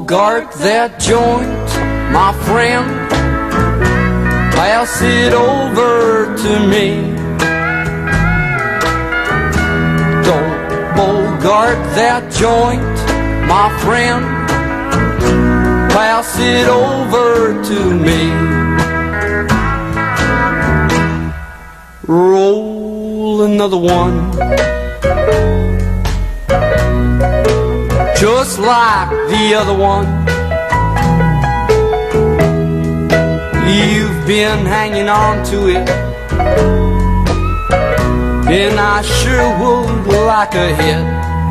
bogart that joint, my friend. Pass it over to me. Don't bogart that joint, my friend. Pass it over to me. Roll another one, just like the other one. You've been hanging on to it, and I sure would like a hit.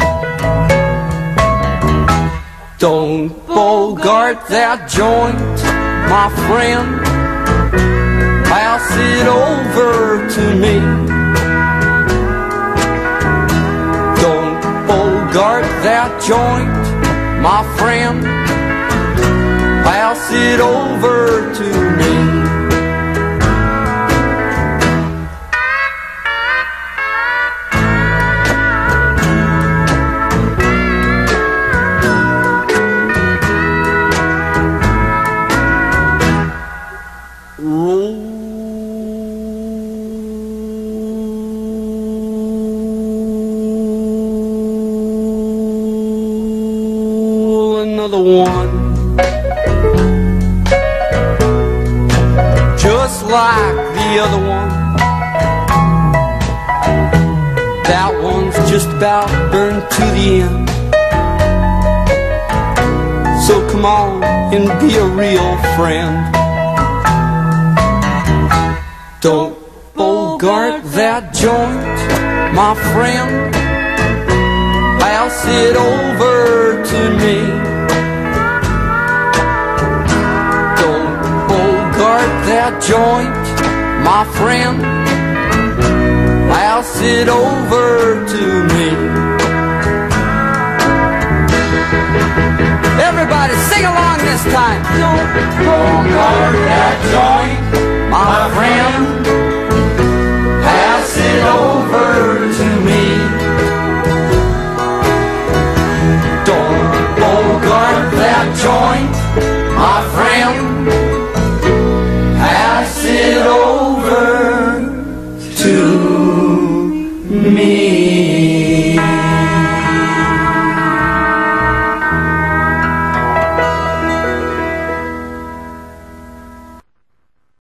Don't bogart that joint, my friend. Pass it over to me. Don't bogart that joint, my friend. Pass it over to me. Another one, just like the other one. That one's just about burned to the end. So come on and be a real friend. Don't bogart that joint, my friend. Pass it over to me. That joint, my friend. Pass it over to me. Everybody sing along this time. Don't bogart that joint, my friend. Pass it over to me. Don't bogart that joint, my friend.